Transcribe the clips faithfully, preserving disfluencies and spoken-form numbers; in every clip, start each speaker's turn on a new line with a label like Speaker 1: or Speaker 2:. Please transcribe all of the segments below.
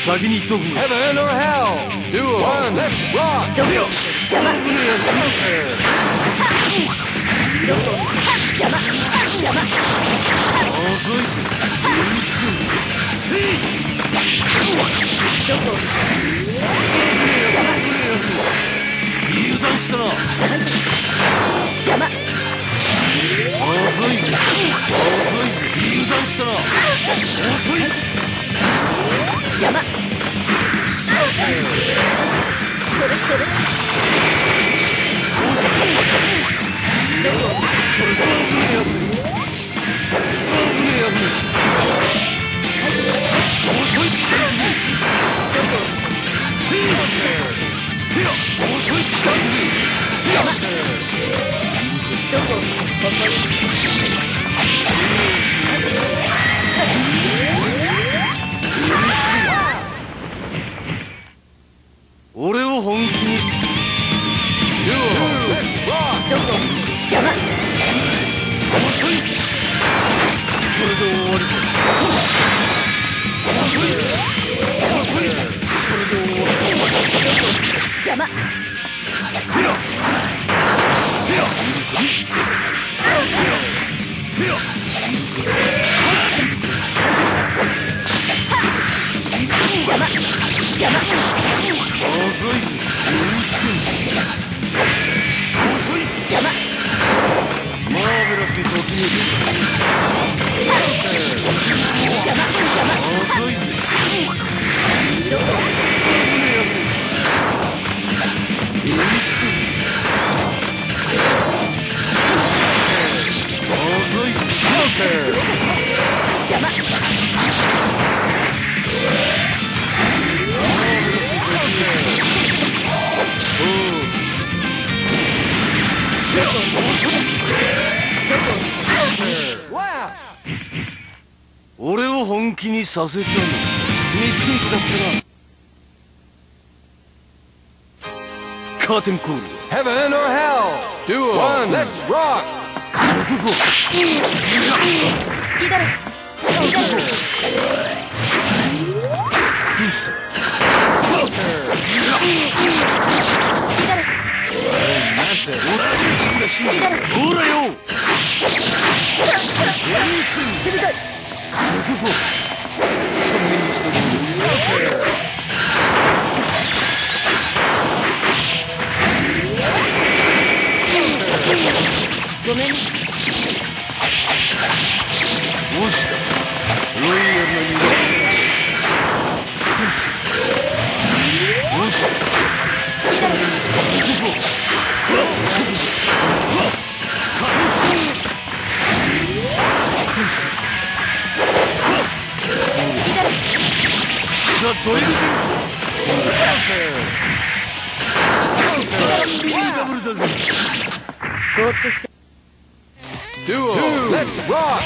Speaker 1: 先に言っとく。
Speaker 2: Heaven or hell. Duel. One. Let's rock.
Speaker 3: 邪魔。邪魔。邪魔。どこ？
Speaker 1: 油断したな。
Speaker 3: 邪魔。
Speaker 1: 遅い。遅い。油断したな。遅い。
Speaker 3: 邪魔。それそれ。どこ？
Speaker 1: これ危ねえやつ。危ねえやつ。遅い。
Speaker 3: どこ？
Speaker 1: 遅い。
Speaker 3: 邪魔。どこ？ここに。
Speaker 1: 俺を本気に。
Speaker 3: どこ？邪魔。
Speaker 1: 遅い。これで終わりだ。遅い。遅い。これで終わりだ。
Speaker 3: 邪魔。
Speaker 1: せや。せや。せや。
Speaker 3: 邪魔。邪魔。
Speaker 1: 遅い。遅い。
Speaker 3: 邪魔。
Speaker 1: マーベラスに突入。
Speaker 3: 邪魔。邪魔。
Speaker 1: 遅い。
Speaker 3: どこ？邪魔。
Speaker 1: 俺を本気にさせたの。ミステークだったな。カーテンコール。
Speaker 2: Heaven or hell. Duel. One. Let's rock.
Speaker 3: 左。左。
Speaker 1: ほらよ。
Speaker 3: ごめん。
Speaker 1: 落ちた。ロイヤルな湯だ。落ちた。ザ・ドリルダブルだぜ。
Speaker 3: ぼーっとして。
Speaker 2: Duel. Let's rock.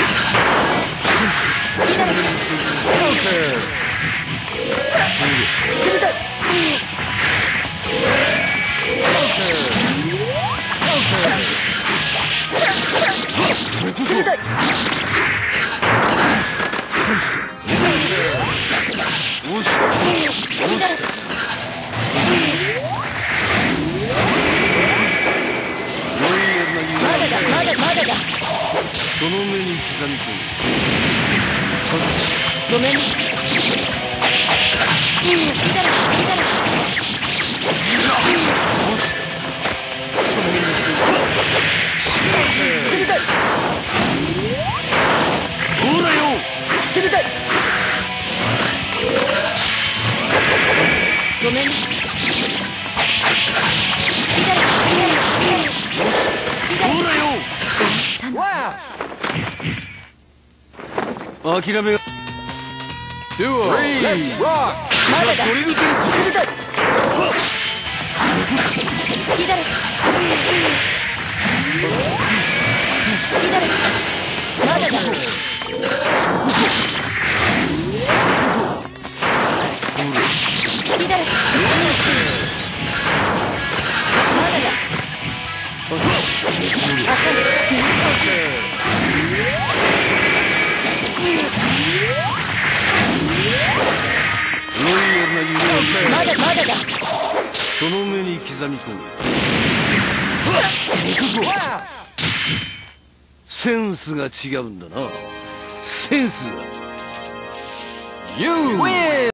Speaker 3: まだまだだ。
Speaker 1: その目に刻み込む。
Speaker 3: ごめん。
Speaker 1: ほらよ。
Speaker 3: ごめん。
Speaker 1: ほらよ。諦めよ。
Speaker 2: Duel. Let's rock.
Speaker 3: まだだ。
Speaker 1: ドリルテニス。
Speaker 3: 左。まだだ。
Speaker 1: ロイヤルな湯だ。
Speaker 3: まだまだだ。
Speaker 1: その目に刻み込む。行くぞ。センスが違うんだな。センスが。
Speaker 2: You win!